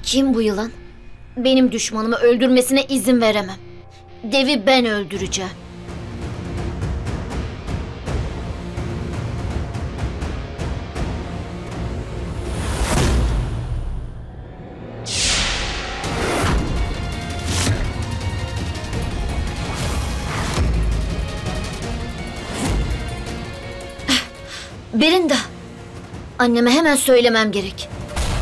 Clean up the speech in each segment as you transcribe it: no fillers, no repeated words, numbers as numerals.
Kim bu yılan? Benim düşmanımı öldürmesine izin veremem. Devi ben öldüreceğim. Berinda, anneme hemen söylemem gerek.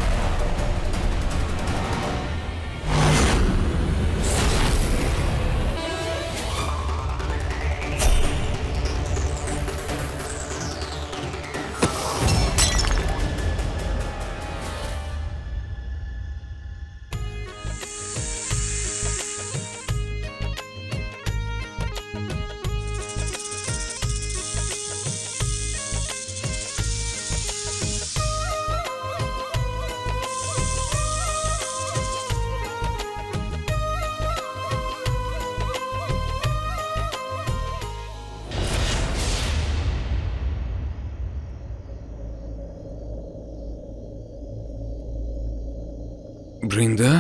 Brinda?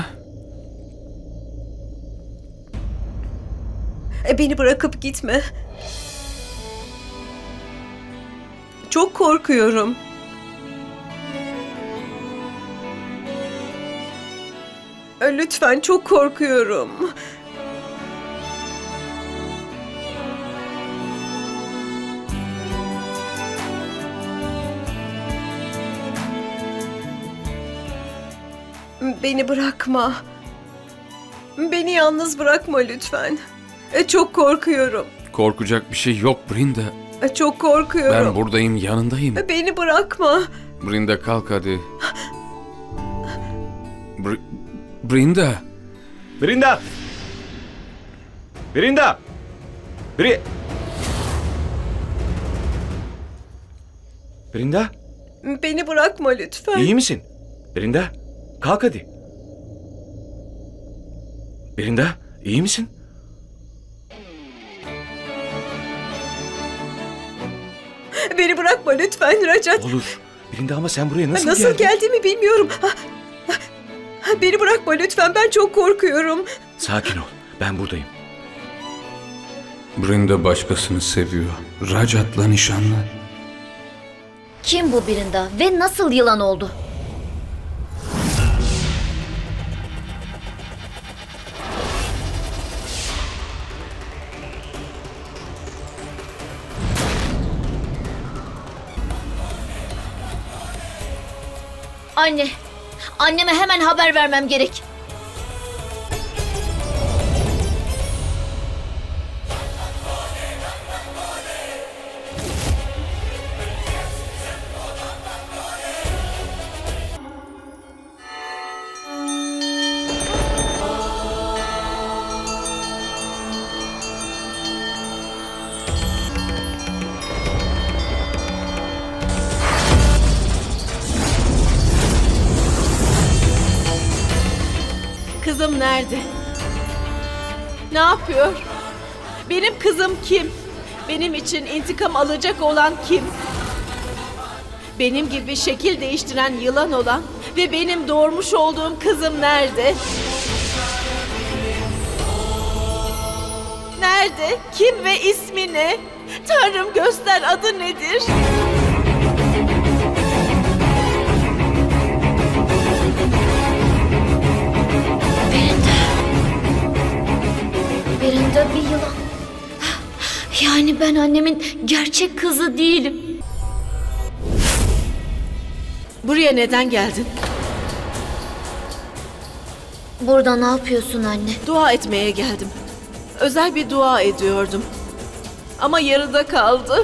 Beni bırakıp gitme. Çok korkuyorum. Lütfen, çok korkuyorum. Beni bırakma. Beni yalnız bırakma lütfen. Çok korkuyorum. Korkacak bir şey yok Brinda. Çok korkuyorum. Ben buradayım, yanındayım. Beni bırakma. Brinda kalk hadi. Brinda. Brinda! Brinda! Brinda, Beni bırakma lütfen. iyi misin? Brinda, kalk hadi. Brinda, iyi misin? Beni bırakma lütfen Rajat. Olur. Brinda ama sen buraya nasıl geldin? geldiğimi bilmiyorum. Beni bırakma lütfen, ben çok korkuyorum. Sakin ol, ben buradayım. Brinda başkasını seviyor. Rajat'la nişanlı. Kim bu Berinda ve nasıl yılan oldu? Anne, anneme hemen haber vermem gerek. Kızım nerede? Ne yapıyor? Benim kızım kim? Benim için intikam alacak olan kim? Benim gibi şekil değiştiren yılan olan ve benim doğurmuş olduğum kızım nerede? Nerede? Kim ve ismi ne? Tanrım göster, adı nedir? Berinda bir yılan. Yani ben annemin gerçek kızı değilim. Buraya neden geldin? Burada ne yapıyorsun anne? Dua etmeye geldim. Özel bir dua ediyordum. Ama yarıda kaldı.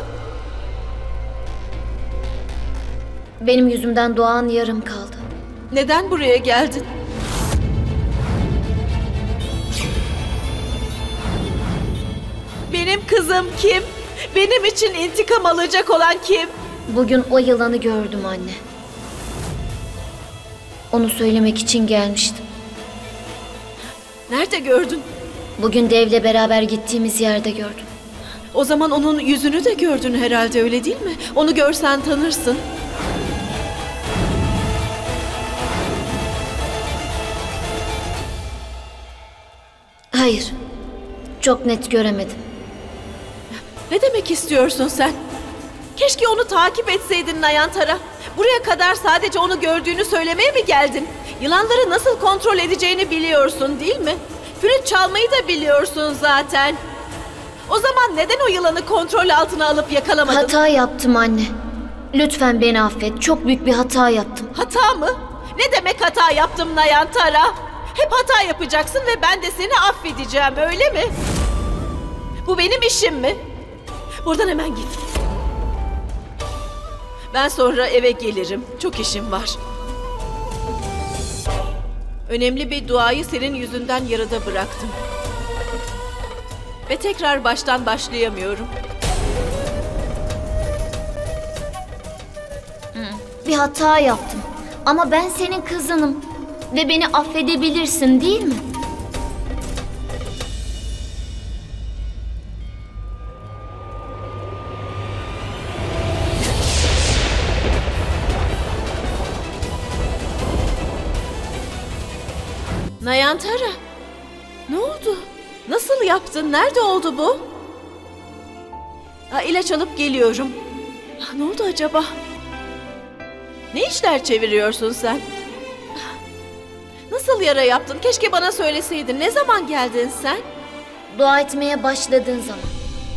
Benim yüzümden duan yarım kaldı. Neden buraya geldin? Benim kızım kim? Benim için intikam alacak olan kim? Bugün o yılanı gördüm anne. Onu söylemek için gelmiştim. Nerede gördün? Bugün Dev'le beraber gittiğimiz yerde gördüm. O zaman onun yüzünü de gördün herhalde, öyle değil mi? Onu görsen tanırsın. Hayır. Çok net göremedim. Ne demek istiyorsun sen? Keşke onu takip etseydin Nayantara. Buraya kadar sadece onu gördüğünü söylemeye mi geldin? Yılanları nasıl kontrol edeceğini biliyorsun değil mi? Flüt çalmayı da biliyorsun zaten. O zaman neden o yılanı kontrol altına alıp yakalamadın? Hata yaptım anne. Lütfen beni affet. Çok büyük bir hata yaptım. Hata mı? Ne demek hata yaptım Nayantara? Hep hata yapacaksın ve ben de seni affedeceğim, öyle mi? Bu benim işim mi? Buradan hemen git. Ben sonra eve gelirim. Çok işim var. Önemli bir duayı senin yüzünden yarıda bıraktım. Ve tekrar baştan başlayamıyorum. Bir hata yaptım. Ama ben senin kızınım. Ve beni affedebilirsin değil mi? Nayantara, ne oldu? Nasıl yaptın? Nerede oldu bu? İlaç alıp geliyorum. Ne oldu acaba? Ne işler çeviriyorsun sen? Nasıl yara yaptın? Keşke bana söyleseydin. Ne zaman geldin sen? Dua etmeye başladığın zaman.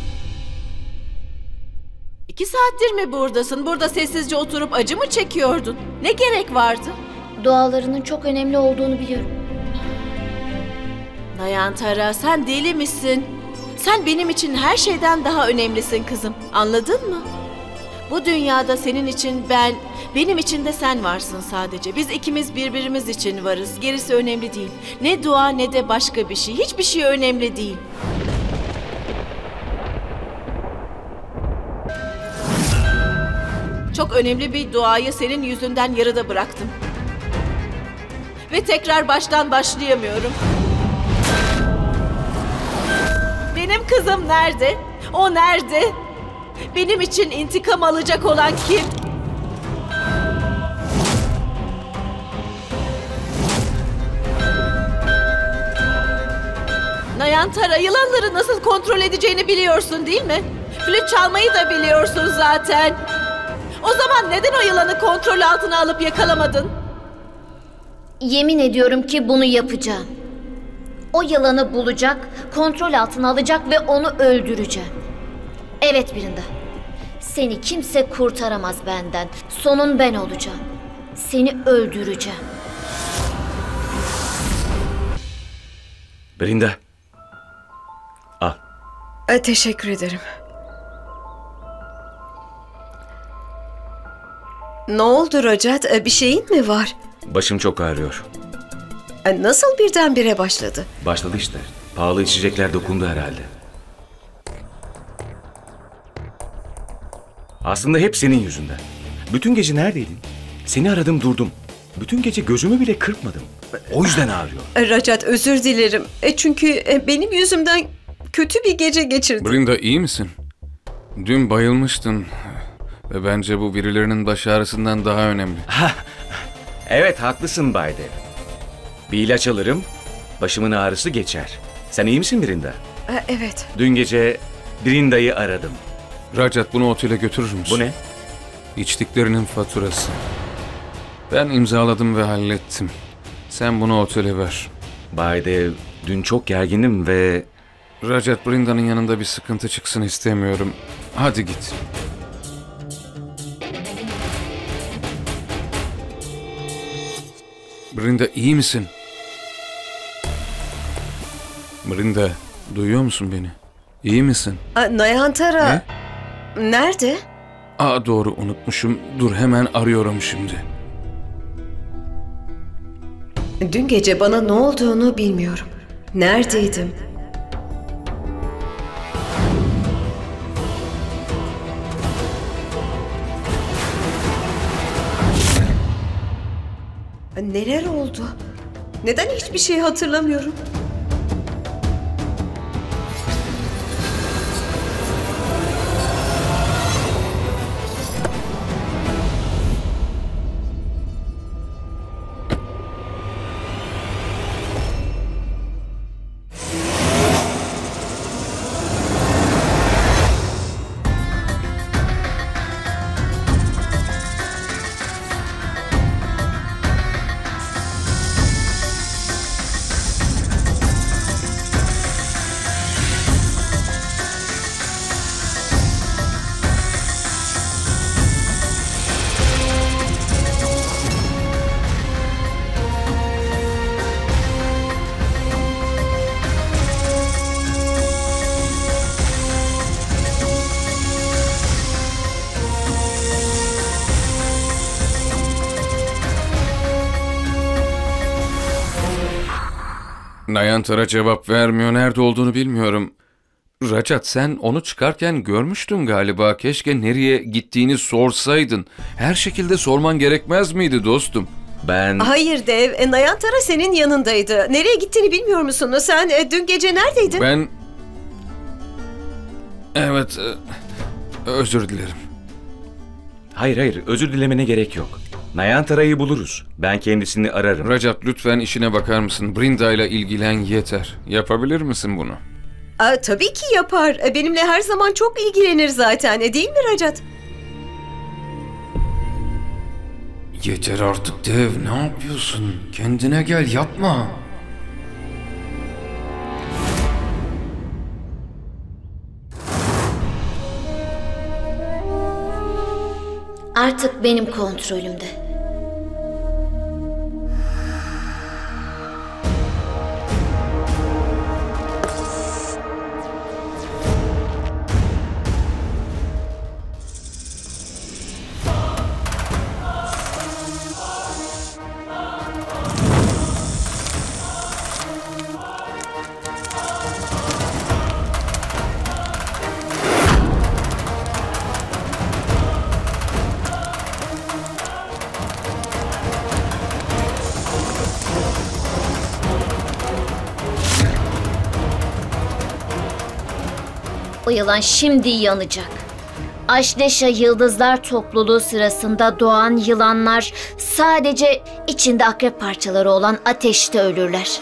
2 saattir mi buradasın? Burada sessizce oturup acı mı çekiyordun? Ne gerek vardı? Dualarının çok önemli olduğunu biliyorum. Nayantara, sen deli misin? Sen benim için her şeyden daha önemlisin kızım. Anladın mı? Bu dünyada senin için ben, benim için de sen varsın sadece. Biz ikimiz birbirimiz için varız. Gerisi önemli değil. Ne dua ne de başka bir şey. Hiçbir şey önemli değil. Çok önemli bir duayı senin yüzünden yarıda bıraktım. Ve tekrar baştan başlayamıyorum. Benim kızım nerede? O nerede? Benim için intikam alacak olan kim? Nayantara, yılanları nasıl kontrol edeceğini biliyorsun değil mi? Flüt çalmayı da biliyorsun zaten. O zaman neden o yılanı kontrol altına alıp yakalamadın? Yemin ediyorum ki bunu yapacağım. O yılanı bulacak, kontrol altına alacak ve onu öldüreceğim. Evet Brinda. Seni kimse kurtaramaz benden. Sonun ben olacağım. Seni öldüreceğim. Brinda. Al. Teşekkür ederim. Ne oldu Rajat? Bir şeyin mi var? Başım çok ağrıyor. Nasıl birdenbire başladı? Başladı işte. Pahalı içecekler dokundu herhalde. Aslında hep senin yüzünden. Bütün gece neredeydin? Seni aradım durdum. Bütün gece gözümü bile kırpmadım. O yüzden ağrıyor. Rajat, özür dilerim. Çünkü benim yüzümden kötü bir gece geçirdim. Brinda, iyi misin? Dün bayılmıştın. Ve bence bu birilerinin baş ağrısından daha önemli. Evet, haklısın Bay Dev. Bir ilaç alırım, başımın ağrısı geçer. Sen iyi misin Brinda? Evet. Dün gece Brinda'yı aradım. Rajat, bunu otele götürür müsün? Bu ne? İçtiklerinin faturası. Ben imzaladım ve hallettim. Sen bunu otele ver. Bay Dev, dün çok gerginim ve... Rajat, Brinda'nın yanında bir sıkıntı çıksın istemiyorum. Hadi git. Brinda, iyi misin? Brinda, duyuyor musun beni? İyi misin? Nayantara. Ne? Nerede? Doğru, unutmuşum. Dur, hemen arıyorum şimdi. Dün gece bana ne olduğunu bilmiyorum. Neredeydim? Neler oldu? Neden hiçbir şey hatırlamıyorum? Nayantara cevap vermiyor. Nerede olduğunu bilmiyorum. Rajat, sen onu çıkarken görmüştün galiba. Keşke nereye gittiğini sorsaydın. Her şekilde sorman gerekmez miydi dostum? Ben... Hayır Dev, Nayantara senin yanındaydı. Nereye gittiğini bilmiyor musun? Sen dün gece neredeydin? Ben... Evet, özür dilerim. Hayır, özür dilemene gerek yok. Nayantara'yı buluruz. Ben kendisini ararım. Rajat, lütfen işine bakar mısın? Brinda ile ilgilen yeter. Yapabilir misin bunu? Tabii ki yapar. Benimle her zaman çok ilgilenir zaten. Değil mi Rajat? Yeter artık Dev, ne yapıyorsun? Kendine gel, yapma. Artık benim kontrolümde. O yılan şimdi yanacak. Aşleşa Yıldızlar Topluluğu sırasında doğan yılanlar sadece içinde akrep parçaları olan ateşte ölürler.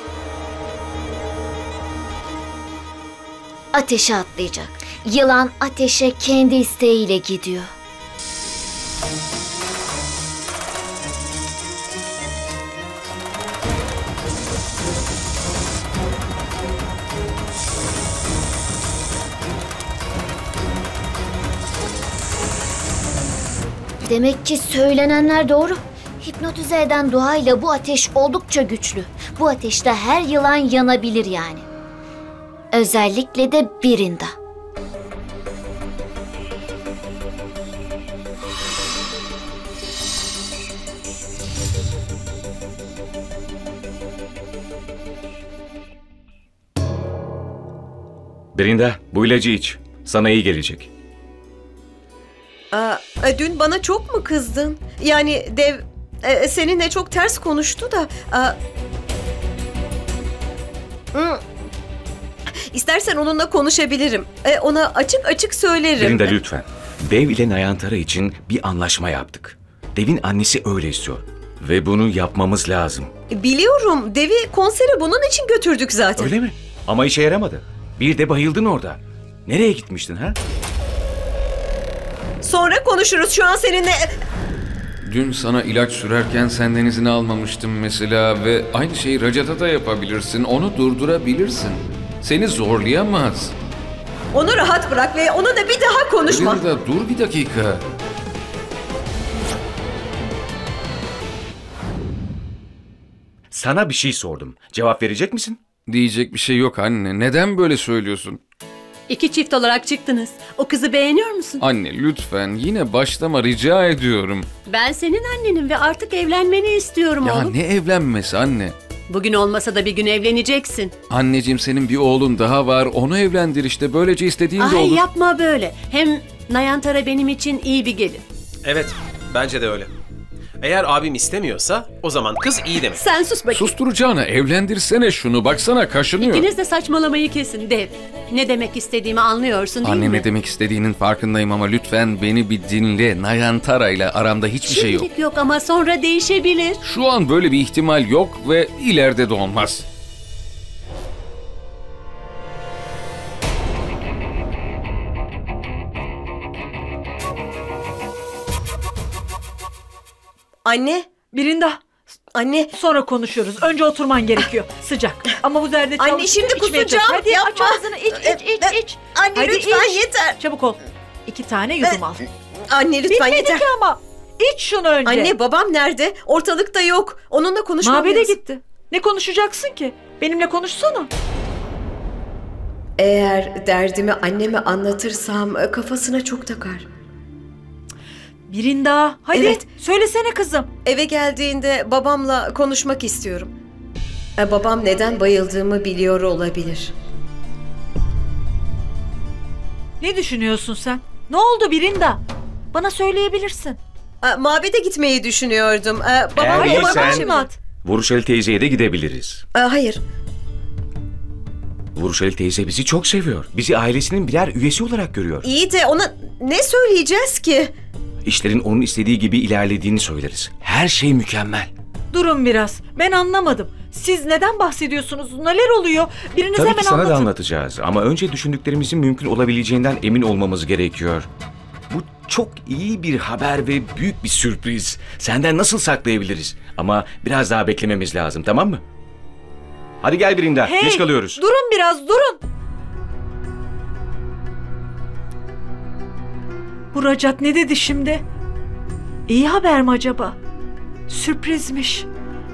Ateşe atlayacak. Yılan ateşe kendi isteğiyle gidiyor. Demek ki söylenenler doğru. Hipnotize eden duayla bu ateş oldukça güçlü. Bu ateşte her yılan yanabilir yani. Özellikle de Brinda. Brinda, bu ilacı iç. Sana iyi gelecek. Dün bana çok mu kızdın? Yani Dev seninle çok ters konuştu da... İstersen onunla konuşabilirim. Ona açık açık söylerim. Brinda lütfen. Dev ile Nayantara için bir anlaşma yaptık. Dev'in annesi öyle istiyor. Ve bunu yapmamız lazım. Biliyorum. Dev'i konsere bunun için götürdük zaten. Öyle mi? Ama işe yaramadı. Bir de bayıldın orada. Nereye gitmiştin ha? Sonra konuşuruz. Şu an seninle... Dün sana ilaç sürerken senden izin almamıştım mesela ve aynı şeyi Rajat'a da yapabilirsin. Onu durdurabilirsin. Seni zorlayamaz. Onu rahat bırak ve ona da bir daha konuşma. Brinda, dur bir dakika. Sana bir şey sordum. Cevap verecek misin? Diyecek bir şey yok anne. Neden böyle söylüyorsun? İki çift olarak çıktınız. O kızı beğeniyor musun? Anne lütfen yine başlama, rica ediyorum. Ben senin annenim ve artık evlenmeni istiyorum Ya oğlum. ne evlenmesi anne? Bugün olmasa da bir gün evleneceksin. Anneciğim, senin bir oğlun daha var. Onu evlendir işte. Böylece istediğin de Ay olur. yapma böyle. Hem Nayantara benim için iyi bir gelin. Evet, bence de öyle. Eğer abim istemiyorsa o zaman kız iyi demek. Sen sus bakayım. Susturacağına evlendirsene şunu. Baksana kaşınıyor. İkiniz de saçmalamayı kesin Dev. Ne demek istediğimi anlıyorsun değil Anne, mi? ne demek istediğinin farkındayım ama lütfen beni bir dinle. Nayantara ile aramda hiçbir şey yok. Şimdilik yok ama sonra değişebilir. Şu an böyle bir ihtimal yok ve ileride de olmaz. Anne, Birinda, anne. sonra konuşuyoruz. Önce oturman gerekiyor. Sıcak. Ama bu zerdeçal... Anne, şimdi içmeye kusacağım. çalış. Hadi aç Yapma. ağzını, iç. Anne Hadi lütfen iç. yeter. Çabuk ol. 2 tane yudum al. Anne lütfen Bitmedi yeter. ki ama. İç şunu önce. Anne babam nerede? Ortalıkta yok. Onunla konuşmam Mabede lazım. gitti. Ne konuşacaksın ki? Benimle konuşsana. Eğer derdimi anneme anlatırsam kafasına çok takar. Birinda, hadi Evet. söylesene kızım. Eve geldiğinde babamla konuşmak istiyorum. Babam neden bayıldığımı biliyor olabilir. Ne düşünüyorsun sen? Ne oldu Birinda? Bana söyleyebilirsin. Mabede gitmeyi düşünüyordum. Eğer Babam iyisen- Anlat. Vuruşeli teyzeye de gidebiliriz. Hayır. Vuruşeli teyze bizi çok seviyor. Bizi ailesinin birer üyesi olarak görüyor. İyi de ona ne söyleyeceğiz ki? İşlerin onun istediği gibi ilerlediğini söyleriz. Her şey mükemmel. Durun biraz. Ben anlamadım. Siz neden bahsediyorsunuz? Neler oluyor? Biriniz Tabii hemen ki sana anlatın. da anlatacağız ama önce düşündüklerimizin mümkün olabileceğinden emin olmamız gerekiyor. Bu çok iyi bir haber ve büyük bir sürpriz. Senden nasıl saklayabiliriz? Ama biraz daha beklememiz lazım, tamam mı? Hadi gel Birinda, Hey, geç kalıyoruz. durun biraz, durun. Bu Racat ne dedi şimdi? İyi haber mi acaba? Sürprizmiş.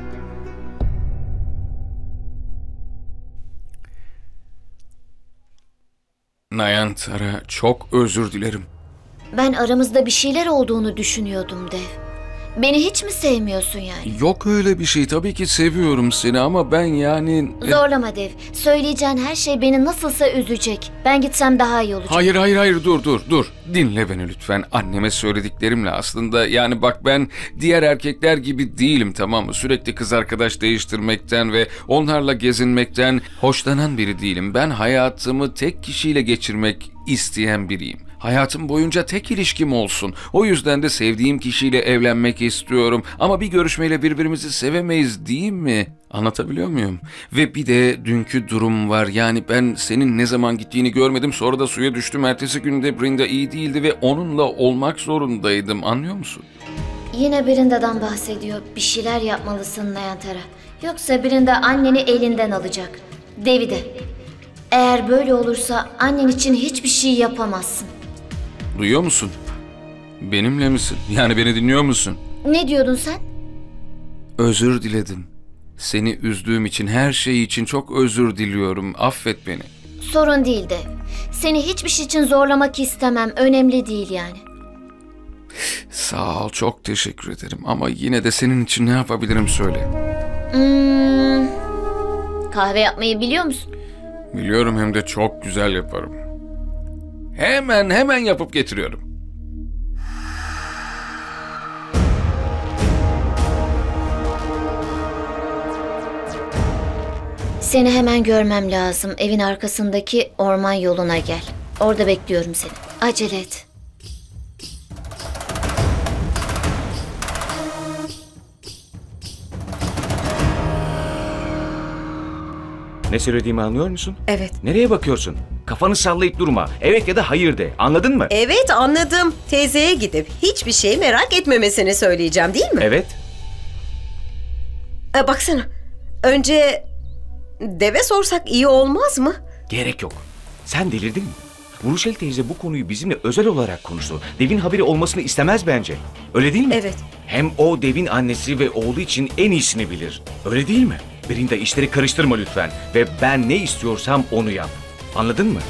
Nayantara, çok özür dilerim. Ben aramızda bir şeyler olduğunu düşünüyordum Dev. Beni hiç mi sevmiyorsun yani? Yok öyle bir şey. Tabii ki seviyorum seni ama ben yani... Zorlama Dev. Söyleyeceğin her şey beni nasılsa üzecek. Ben gitsem daha iyi olacak. Hayır, dur. Dinle beni lütfen. Anneme söylediklerimle aslında yani bak ben diğer erkekler gibi değilim, tamam mı? Sürekli kız arkadaş değiştirmekten ve onlarla gezinmekten hoşlanan biri değilim. Ben hayatımı tek kişiyle geçirmek isteyen biriyim. Hayatım boyunca tek ilişkim olsun. O yüzden de sevdiğim kişiyle evlenmek istiyorum. Ama bir görüşmeyle birbirimizi sevemeyiz değil mi? Anlatabiliyor muyum? Ve bir de dünkü durum var. Yani ben senin ne zaman gittiğini görmedim. Sonra da suya düştüm. Ertesi günde Brinda iyi değildi ve onunla olmak zorundaydım. Anlıyor musun? Yine Brinda'dan bahsediyor. Bir şeyler yapmalısın Nayantara. Yoksa Brinda anneni elinden alacak. Dev'i de. Eğer böyle olursa annen için hiçbir şey yapamazsın. Duyuyor musun? Benimle misin? Yani beni dinliyor musun? Ne diyordun sen? Özür diledim. Seni üzdüğüm için, her şey için çok özür diliyorum. Affet beni. Sorun değil Dev. Seni hiçbir şey için zorlamak istemem. Önemli değil yani. Sağ ol, çok teşekkür ederim. Ama yine de senin için ne yapabilirim söyle. Kahve yapmayı biliyor musun? Biliyorum, hem de çok güzel yaparım. Hemen yapıp getiriyorum. Seni hemen görmem lazım. Evin arkasındaki orman yoluna gel. Orada bekliyorum seni. Acele et. Ne söylediğimi anlıyor musun? Evet. Nereye bakıyorsun? Kafanı sallayıp durma. Evet ya da hayır de. Anladın mı? Evet, anladım. Teyzeye gidip hiçbir şey merak etmemesini söyleyeceğim, değil mi? Evet. Baksana. Önce Dev'e sorsak iyi olmaz mı? Gerek yok. Sen delirdin mi? Vuruşeli teyze bu konuyu bizimle özel olarak konuştu. Dev'in haberi olmasını istemez bence. Öyle değil mi? Evet. Hem o Dev'in annesi ve oğlu için en iyisini bilir. Öyle değil mi? Brinda, işleri karıştırma lütfen. Ve ben ne istiyorsam onu yap. Anladın mı?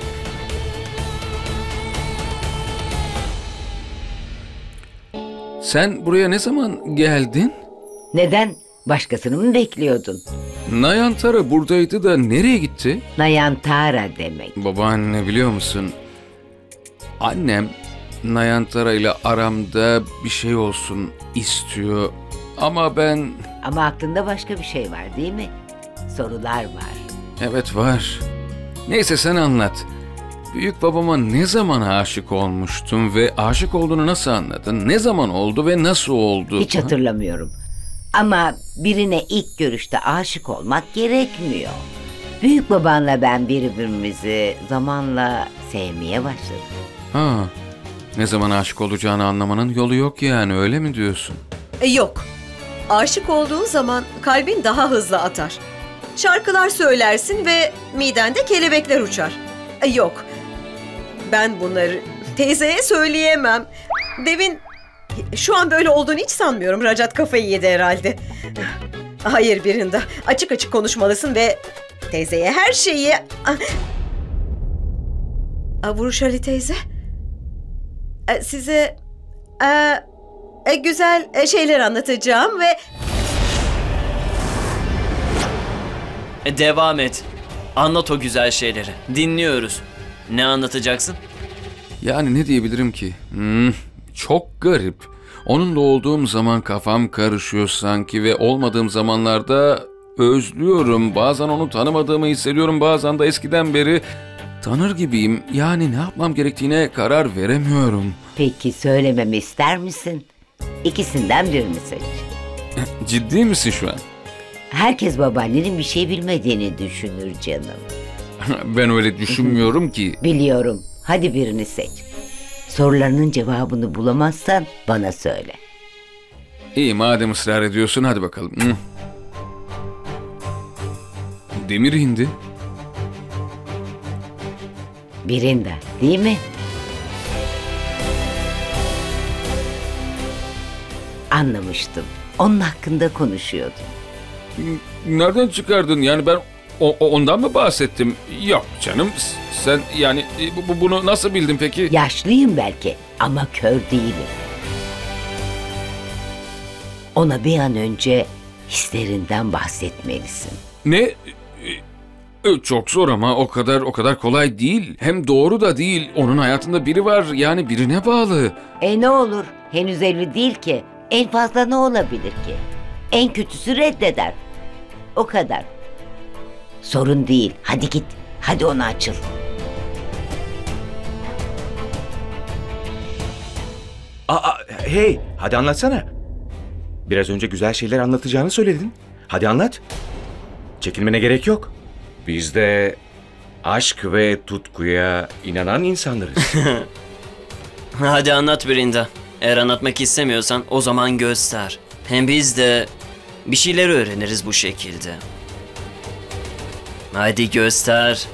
Sen buraya ne zaman geldin? Neden? Başkasını mı bekliyordun? Nayantara buradaydı da nereye gitti? Nayantara demek. Babaanne, biliyor musun? Annem Nayantara ile aramda bir şey olsun istiyor. Ama ben... Ama aklında başka bir şey var değil mi? Sorular var. Evet, var. Neyse, sen anlat. Büyük babama ne zaman aşık olmuştun ve aşık olduğunu nasıl anladın? Ne zaman oldu ve nasıl oldu? Hiç hatırlamıyorum. Ama birine ilk görüşte aşık olmak gerekmiyor. Büyük babanla ben birbirimizi zamanla sevmeye başladık. Ha, ne zaman aşık olacağını anlamanın yolu yok yani, öyle mi diyorsun? Yok. Aşık olduğun zaman kalbin daha hızlı atar. Şarkılar söylersin ve midende kelebekler uçar. Yok. Ben bunları teyzeye söyleyemem. Dev'in şu an böyle olduğunu hiç sanmıyorum. Racat kafayı yedi herhalde. Hayır Birinda. Açık açık konuşmalısın ve teyzeye her şeyi... Vuruşali teyze. Size güzel şeyler anlatacağım ve... Devam et. Anlat o güzel şeyleri. Dinliyoruz. Ne anlatacaksın? Yani ne diyebilirim ki? Çok garip. Onunla olduğum zaman kafam karışıyor sanki ve olmadığım zamanlarda özlüyorum. Bazen onu tanımadığımı hissediyorum, bazen de eskiden beri tanır gibiyim. Yani ne yapmam gerektiğine karar veremiyorum. Peki söylememi ister misin? İkisinden birini seç. Ciddi misin şu an? Herkes babaannenin bir şey bilmediğini düşünür canım. Ben öyle düşünmüyorum ki. Biliyorum. Hadi birini seç. Sorularının cevabını bulamazsan bana söyle. İyi, madem ısrar ediyorsun, hadi bakalım. Demir indi. Birinda, değil mi? Anlamıştım. Onun hakkında konuşuyordum. Nereden çıkardın? Yani ben ondan mı bahsettim? Yok canım. Sen yani bunu nasıl bildin peki? Yaşlıyım belki ama kör değilim. Ona bir an önce hislerinden bahsetmelisin. Ne? Çok zor ama o kadar kolay değil. Hem doğru da değil. Onun hayatında biri var. Yani birine bağlı. Ne olur? Henüz evli değil ki. En fazla ne olabilir ki? En kötüsü reddeder. O kadar. Sorun değil. Hadi git. Hadi ona açıl. Hey, hadi anlatsana. Biraz önce güzel şeyler anlatacağını söyledin. Hadi anlat. Çekinmene gerek yok. Biz de aşk ve tutkuya inanan insanlarız. Hadi anlat Brinda. Eğer anlatmak istemiyorsan o zaman göster. Hem biz de bir şeyler öğreniriz bu şekilde. Hadi göster.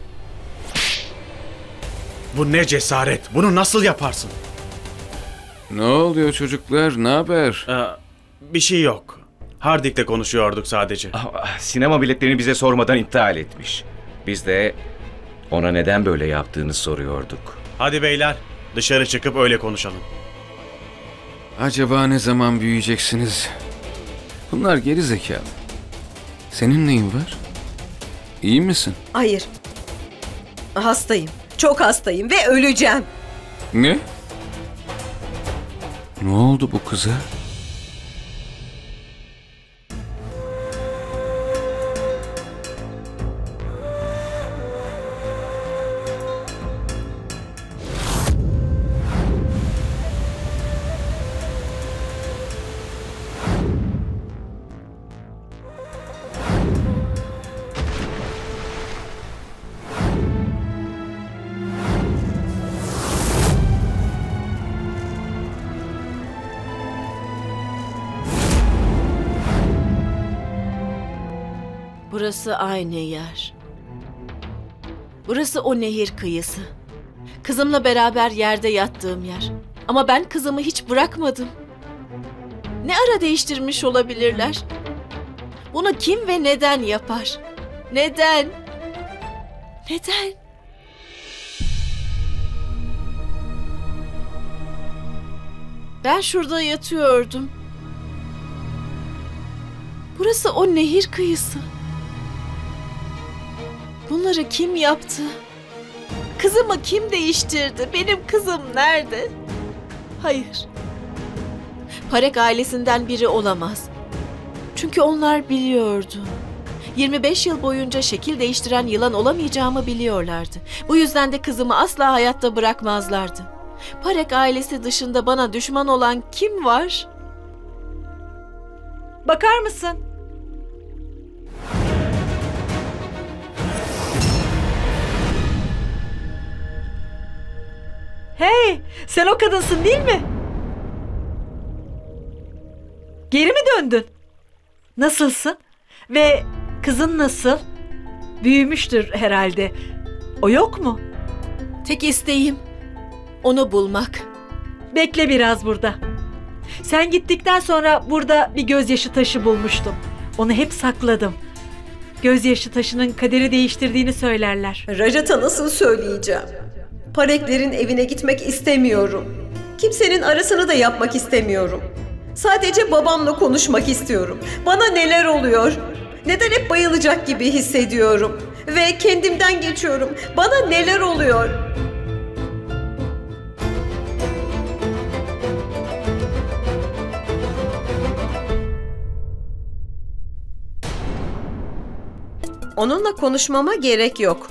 Bu ne cesaret? Bunu nasıl yaparsın? Ne oluyor çocuklar? Ne haber? Bir şey yok. Hardik'le konuşuyorduk sadece. Sinema biletlerini bize sormadan iptal etmiş. Biz de ona neden böyle yaptığını soruyorduk. Hadi beyler, dışarı çıkıp öyle konuşalım. Acaba ne zaman büyüyeceksiniz? Bunlar geri zekalı. Senin neyin var? İyi misin? Hayır. Hastayım. Çok hastayım ve öleceğim. Ne? Ne oldu bu kıza? Burası aynı yer. Burası o nehir kıyısı. Kızımla beraber yerde yattığım yer. Ama ben kızımı hiç bırakmadım. Ne ara değiştirmiş olabilirler? Bunu kim ve neden yapar? Neden? Neden? Ben şurada yatıyordum. Burası o nehir kıyısı. Bunları kim yaptı? Kızımı kim değiştirdi? Benim kızım nerede? Hayır. Parek ailesinden biri olamaz. Çünkü onlar biliyordu. 25 yıl boyunca şekil değiştiren yılan olamayacağımı biliyorlardı. Bu yüzden de kızımı asla hayatta bırakmazlardı. Parek ailesi dışında bana düşman olan kim var? Bakar mısın? Hey, sen o kadınsın değil mi? Geri mi döndün? Nasılsın? Ve kızın nasıl? Büyümüştür herhalde. O yok mu? Tek isteğim onu bulmak. Bekle biraz burada. Sen gittikten sonra burada bir gözyaşı taşı bulmuştum. Onu hep sakladım. Gözyaşı taşının kaderi değiştirdiğini söylerler. Rajat'a nasıl söyleyeceğim? Pareklerin evine gitmek istemiyorum. Kimsenin arasını da yapmak istemiyorum. Sadece babamla konuşmak istiyorum. Bana neler oluyor? Neden hep bayılacak gibi hissediyorum? Ve kendimden geçiyorum. Bana neler oluyor? Onunla konuşmama gerek yok.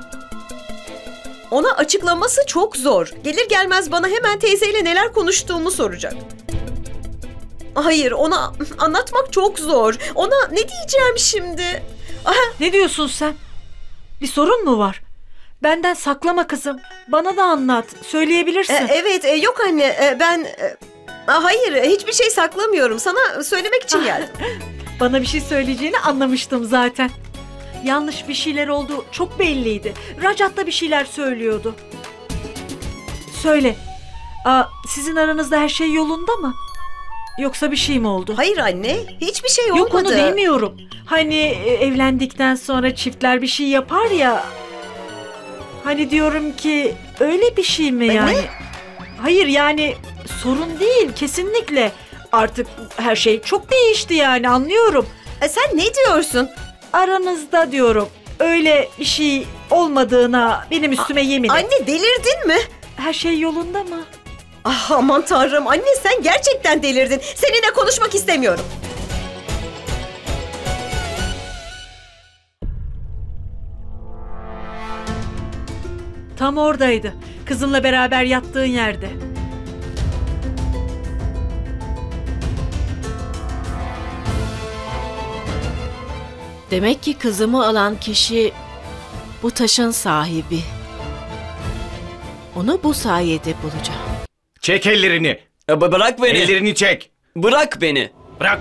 Ona açıklaması çok zor. Gelir gelmez bana hemen teyzeyle neler konuştuğumu soracak. Hayır, ona anlatmak çok zor. Ona ne diyeceğim şimdi? Aha, Ne diyorsun sen? Bir sorun mu var? Benden saklama kızım. Bana da anlat. Söyleyebilirsin. evet, yok anne. Hayır, hiçbir şey saklamıyorum. Sana söylemek için geldim. Bana bir şey söyleyeceğini anlamıştım zaten. Yanlış bir şeyler oldu. Çok belliydi. Rajat da bir şeyler söylüyordu. Söyle. Sizin aranızda her şey yolunda mı? Yoksa bir şey mi oldu? Hayır anne, hiçbir şey olmadı. Yok, onu demiyorum. Hani evlendikten sonra çiftler bir şey yapar ya. Hani diyorum ki öyle bir şey mi yani? Ne? Hayır yani sorun değil kesinlikle. Artık her şey çok değişti yani, anlıyorum. Sen ne diyorsun? Aranızda diyorum. Öyle bir şey olmadığına benim üstüme yemin et. Anne, delirdin mi? Her şey yolunda mı? Ah, aman tanrım, anne sen gerçekten delirdin. Seninle konuşmak istemiyorum. Tam oradaydı. Kızınla beraber yattığın yerde. Demek ki kızımı alan kişi bu taşın sahibi. Onu bu sayede bulacağım. Çek ellerini. Bırak beni. Ellerini çek. Bırak beni. Bırak.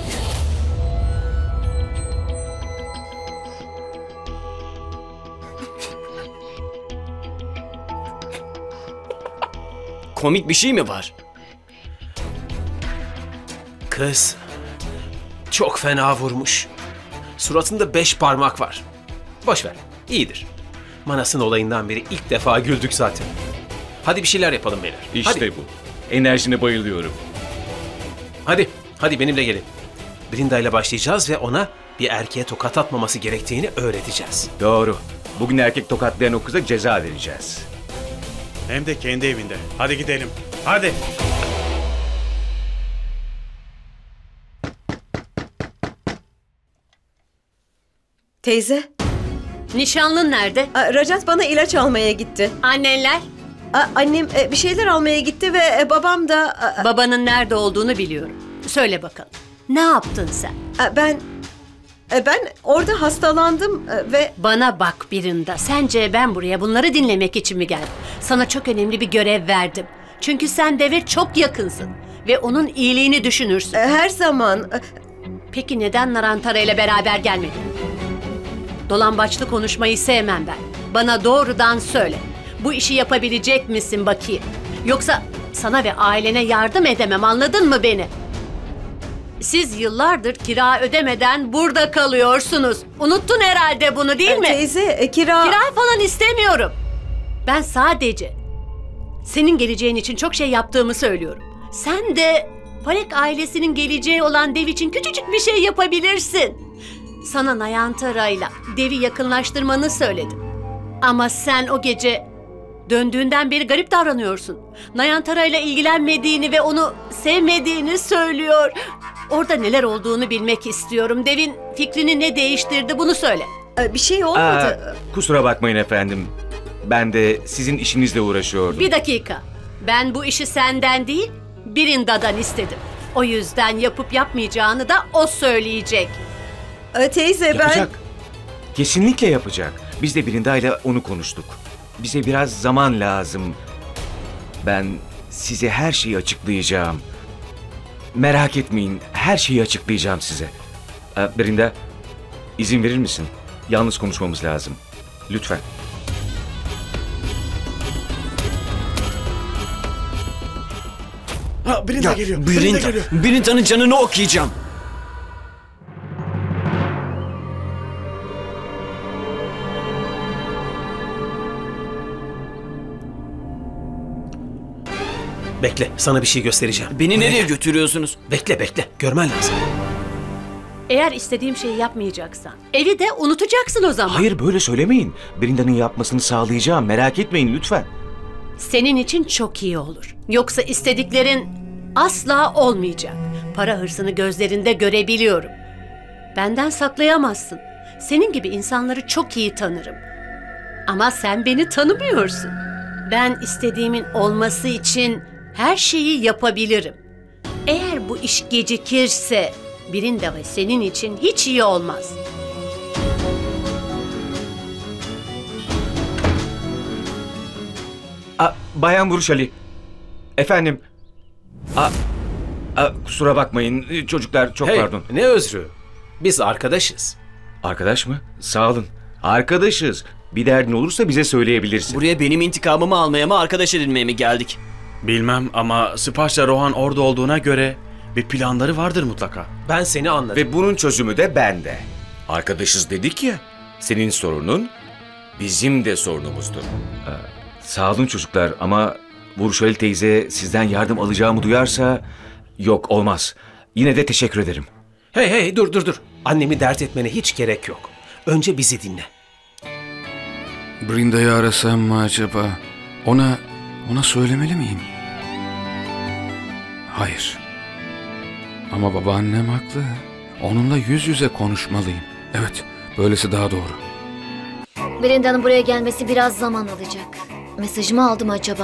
Komik bir şey mi var? Kız çok fena vurmuş. Suratında 5 parmak var. Boş ver, iyidir. Manas'ın olayından beri ilk defa güldük zaten. Hadi bir şeyler yapalım beyler. İşte Hadi. bu. Enerjine bayılıyorum. Hadi benimle gelin. Brinda ile başlayacağız ve ona bir erkeğe tokat atmaması gerektiğini öğreteceğiz. Doğru. Bugün erkek tokatlayan o kıza ceza vereceğiz. Hem de kendi evinde. Hadi gidelim. Hadi. Teyze, Nişanlın nerede? Rajat bana ilaç almaya gitti. Annenler? Annem bir şeyler almaya gitti ve babam da... Babanın nerede olduğunu biliyorum. Söyle bakalım. Ne yaptın sen? Ben orada hastalandım ve... Bana bak Birinda. Sence ben buraya bunları dinlemek için mi geldim? Sana çok önemli bir görev verdim. Çünkü sen Dev'e çok yakınsın. Ve onun iyiliğini düşünürsün. Her zaman... Peki neden Narantara ile beraber gelmedin? Dolambaçlı konuşmayı sevmem ben. Bana doğrudan söyle. Bu işi yapabilecek misin bakayım? Yoksa sana ve ailene yardım edemem, anladın mı beni? Siz yıllardır kira ödemeden burada kalıyorsunuz. Unuttun herhalde bunu değil mi? Teyze, kira falan istemiyorum. Ben sadece senin geleceğin için çok şey yaptığımı söylüyorum. Sen de Palek ailesinin geleceği olan Dev için küçücük bir şey yapabilirsin. Sana Nayantara'yla Dev'i yakınlaştırmanı söyledim. Ama sen o gece döndüğünden beri garip davranıyorsun. Nayantara'yla ilgilenmediğini ve onu sevmediğini söylüyor. Orada neler olduğunu bilmek istiyorum. Dev'in fikrini ne değiştirdi, bunu söyle. bir şey olmadı. Kusura bakmayın efendim. Ben de sizin işinizle uğraşıyordum. Bir dakika. Ben bu işi senden değil, Birinda'dan istedim. O yüzden yapıp yapmayacağını da o söyleyecek. Teyze, Yapacak. Kesinlikle yapacak. Biz de Brinda ile onu konuştuk. Bize biraz zaman lazım. Ben size her şeyi açıklayacağım. Merak etmeyin, her şeyi açıklayacağım size. Brinda, izin verir misin? Yalnız konuşmamız lazım. Lütfen. Brinda geliyor. Brinda geliyor. Brinda'nın canını okuyacağım. Bekle, sana bir şey göstereceğim. Beni nereye götürüyorsunuz? Bekle, görmen lazım. Eğer istediğim şeyi yapmayacaksan evi de unutacaksın o zaman. Hayır, böyle söylemeyin. Brinda'nın yapmasını sağlayacağım. Merak etmeyin lütfen. Senin için çok iyi olur. Yoksa istediklerin asla olmayacak. Para hırsını gözlerinde görebiliyorum. Benden saklayamazsın. Senin gibi insanları çok iyi tanırım. Ama sen beni tanımıyorsun. Ben istediğimin olması için her şeyi yapabilirim. Eğer bu iş gecikirse Brinda ve senin için hiç iyi olmaz. Bayan Buruşali. Efendim. Kusura bakmayın. Çocuklar çok Hey, pardon. ne özrü? Biz arkadaşız. Arkadaş mı? Sağ olun. Arkadaşız. Bir derdin olursa bize söyleyebilirsin. Buraya benim intikamımı almaya mı, arkadaş edinmeye mi geldik? Bilmem ama Spaş'la Rohan orada olduğuna göre bir planları vardır mutlaka. Ben seni anladım. Ve bunun çözümü de bende. Arkadaşız dedik ya. Senin sorunun bizim de sorunumuzdur. Sağ olun çocuklar ama Buruşali teyze sizden yardım alacağımı duyarsa yok olmaz. Yine de teşekkür ederim. Hey dur. Annemi dert etmene hiç gerek yok. Önce bizi dinle. Brinda'yı arasam mı acaba? Ona söylemeli miyim? Hayır. Ama babaannem haklı. Onunla yüz yüze konuşmalıyım. Evet, böylesi daha doğru. Brinda'nın buraya gelmesi biraz zaman alacak. Mesajımı aldım acaba?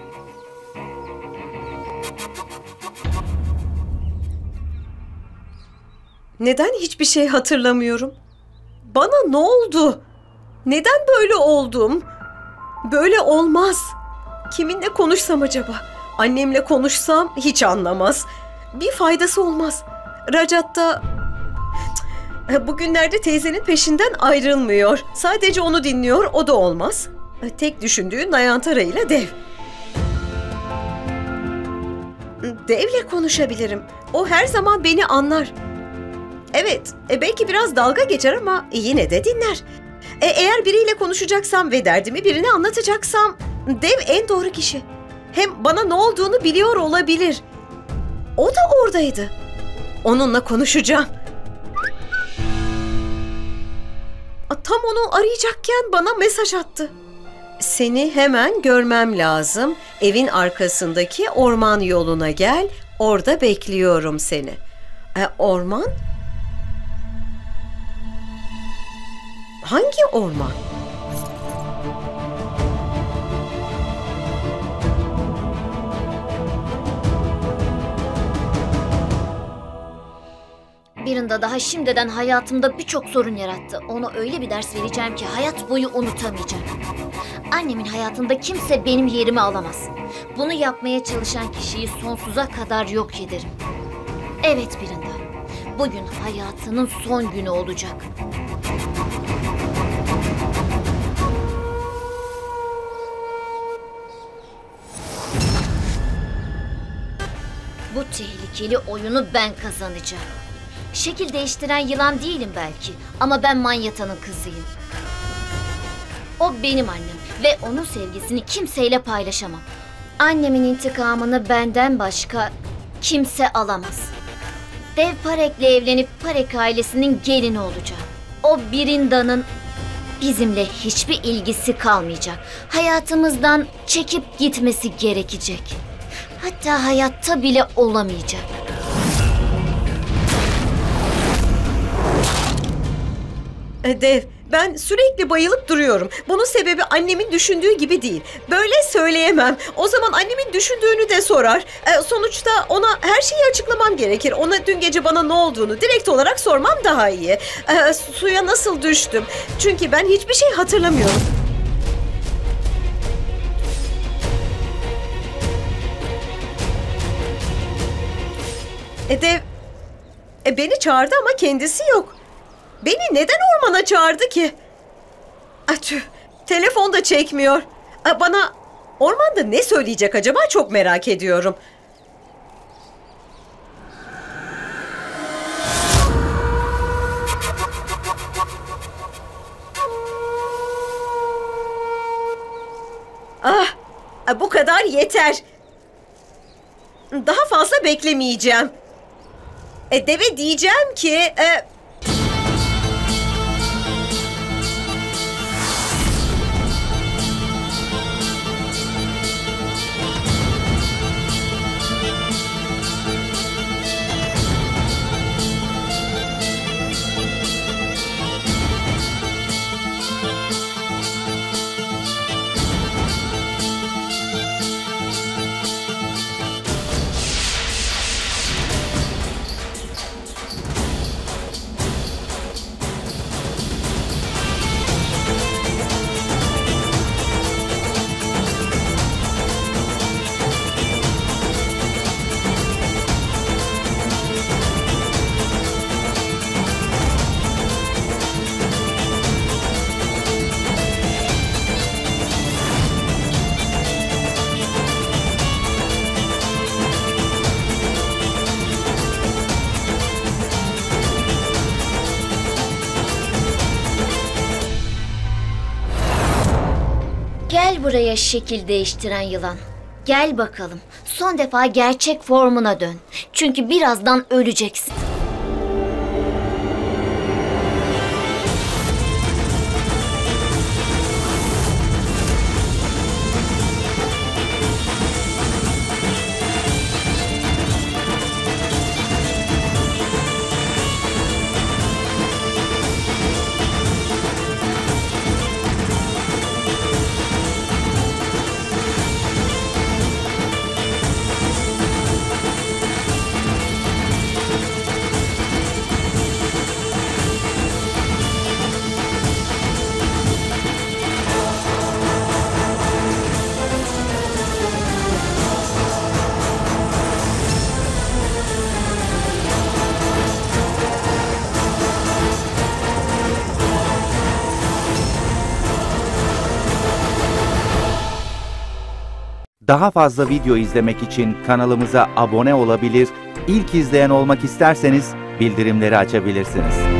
Neden hiçbir şey hatırlamıyorum? Bana ne oldu? Neden böyle oldum? Böyle olmaz. Kiminle konuşsam acaba? Annemle konuşsam hiç anlamaz. Bir faydası olmaz. Rajat da bugünlerde teyzenin peşinden ayrılmıyor. Sadece onu dinliyor, o da olmaz. Tek düşündüğü Nayantara ile Dev. Dev'le konuşabilirim. O her zaman beni anlar. Evet, belki biraz dalga geçer ama yine de dinler. Eğer biriyle konuşacaksam ve derdimi birine anlatacaksam Dev en doğru kişi. Hem bana ne olduğunu biliyor olabilir. O da oradaydı. Onunla konuşacağım. Tam onu arayacakken bana mesaj attı. Seni hemen görmem lazım. Evin arkasındaki orman yoluna gel. Orada bekliyorum seni. Orman? Hangi orman? Brinda daha şimdiden hayatımda birçok sorun yarattı. Ona öyle bir ders vereceğim ki hayat boyu unutamayacak. Annemin hayatında kimse benim yerimi alamaz. Bunu yapmaya çalışan kişiyi sonsuza kadar yok ederim. Evet Brinda, bugün hayatının son günü olacak. Bu tehlikeli oyunu ben kazanacağım. Şekil değiştiren yılan değilim belki ama ben Manyata'nın kızıyım. O benim annem ve onun sevgisini kimseyle paylaşamam. Annemin intikamını benden başka kimse alamaz. Dev Parek'le evlenip Parek ailesinin gelini olacağım. O Brinda'nın bizimle hiçbir ilgisi kalmayacak. Hayatımızdan çekip gitmesi gerekecek. Hatta hayatta bile olamayacak. Dev, ben sürekli bayılıp duruyorum. Bunun sebebi annemin düşündüğü gibi değil. Böyle söyleyemem. O zaman annemin düşündüğünü de sorar. Sonuçta ona her şeyi açıklamam gerekir. Ona dün gece bana ne olduğunu direkt olarak sormam daha iyi. Suya nasıl düştüm? Çünkü ben hiçbir şey hatırlamıyorum. Dev, beni çağırdı ama kendisi yok. Beni neden ormana çağırdı ki? Tüh, telefon da çekmiyor. Bana ormanda ne söyleyecek acaba çok merak ediyorum. Bu kadar yeter. Daha fazla beklemeyeceğim. Deve diyeceğim ki Buraya şekil değiştiren yılan. Gel bakalım. Son defa gerçek formuna dön. Çünkü birazdan öleceksin. Daha fazla video izlemek için kanalımıza abone olabilir, ilk izleyen olmak isterseniz bildirimleri açabilirsiniz.